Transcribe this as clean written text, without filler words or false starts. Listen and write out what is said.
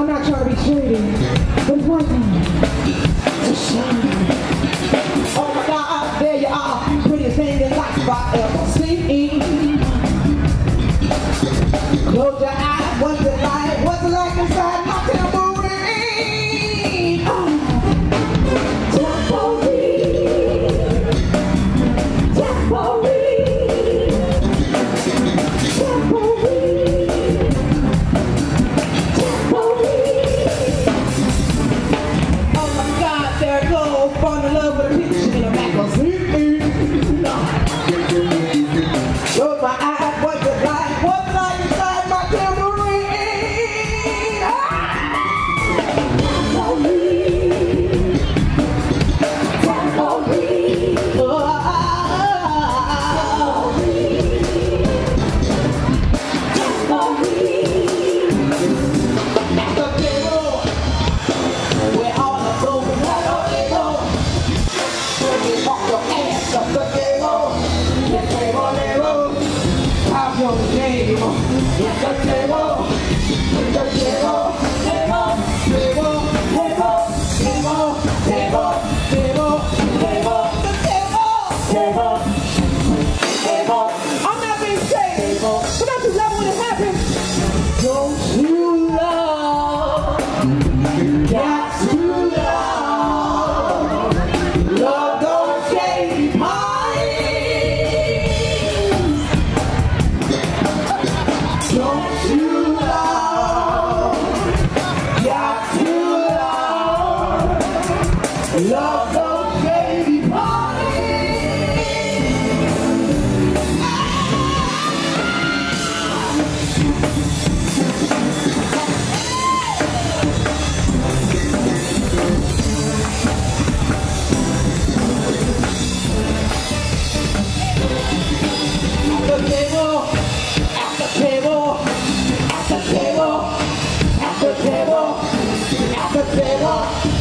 I'm not trying to be shady, but it's one time to shine. Oh my God, there you are, prettiest thing in life I ever seen. Close your eyes, what's it like? What's it like inside my tambourine? Tambourine, tambourine, tambourine, tambourine. Oh my God, there it goes, fall in love with a picture in a magazine. Close my eyes, what's it like? What's it like inside my tambourine? Tambourine, tambourine, tambourine. That's the table where all the broken hearts are able. When you walk your ass up the table, yes, table. Have your table, yes, the table, yes, the table, table, table, table, table, table, table, the table, table. I'm not being shady, but don't you love when it happens? Don't you love? Got to love. Love those shady parties. Don't you love? Got to love. Love those shady parties. At the table, at the table, at the table, at the table, at the table.